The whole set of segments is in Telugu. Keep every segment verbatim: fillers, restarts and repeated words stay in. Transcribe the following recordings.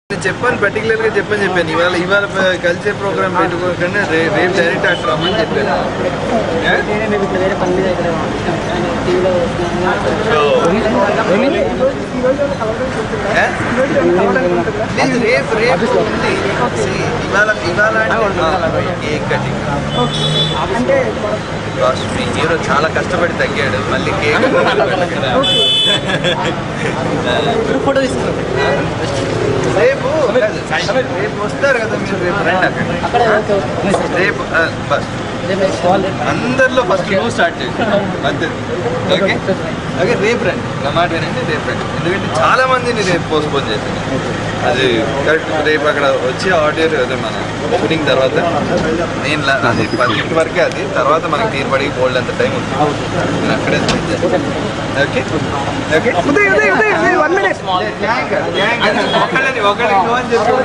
చెప్పాను పర్టికులర్ గా చెప్పని చెప్పాను ఇవాళ ఇవాళ కల్చర్ ప్రోగ్రామ్ పెట్టుకోకుండా రేపు డైరెక్ట్ అక్కడ రమ్మని చెప్పాను. రేపు రేపు ఉంది ఇవాళ ఇవాళ కేక్ కటింగ్. మీ హీరో చాలా కష్టపడి తగ్గాడు మళ్ళీ కేక్ ఫోటో తీసుకుంటాం. రేపు రేపు వస్తారు కదా మీరు రేపు రండి అక్కడ రేపు బస్ అందరిలో ఫస్ట్ నువ్వు స్టార్ట్ చేసి అంతే. ఓకే ఓకే రేపు రండి నా మాట వినండి రేపు రండి ఎందుకంటే చాలా మందిని రేపు పోస్ట్పోన్ చేసింది అది కరెక్ట్. రేపు అక్కడ వచ్చి ఆడియో అదే మన షూటింగ్ తర్వాత నేను అది పది వరకే అది తర్వాత మనకి తీరుబడికి బోల్డ్ అంత టైం ఉంది నేను అక్కడే స్పెండ్ చేస్తాను. ఓకే ఓకే ఒకళ్ళని ఒకళ్ళకి నువ్వు అని చెప్పి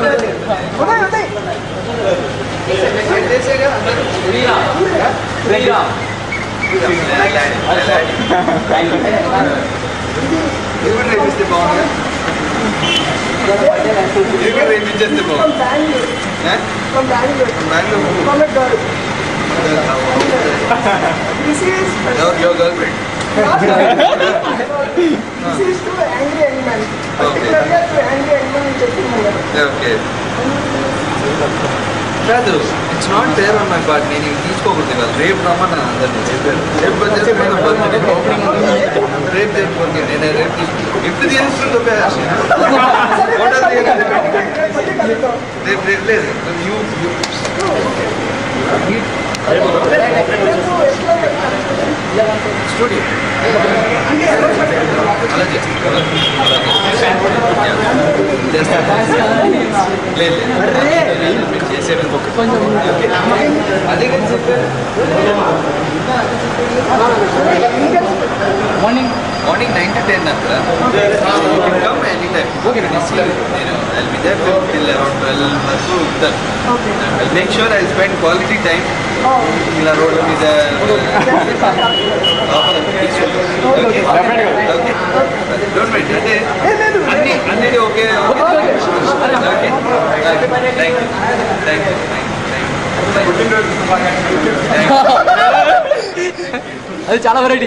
రేపిస్తే బాగుంది రేపించేస్తే బాగుంది. యువర్ గర్ల్ ఫ్రెండ్ ఓకే కాదు it's not there on my part. నేను ఇవి తీసుకోకూడదు ఇవాళ రేపు రమ్మన్నా అందరినీ రేపు రేపు జరుపుకోండి నేను రేపు తీసుకుంటాను గిఫ్ట్ తీసుకుంటూ రేపు రేపు లేదు యూ స్టూడియో అలా చేస్తాను లేదు మీరు చేసేది అదే morning morning nine to ten అక్కడ కమ్ ఎనీ టైమ్ నేను I be there till around twelve వరకు ఉంటాను. I make sure I spend quality time ఇలా రోడ్ల మీద డోంట్ మైండ్ అంటే అన్ని అన్నిటి okay thank you thank you అది చాలా వెరైటీ.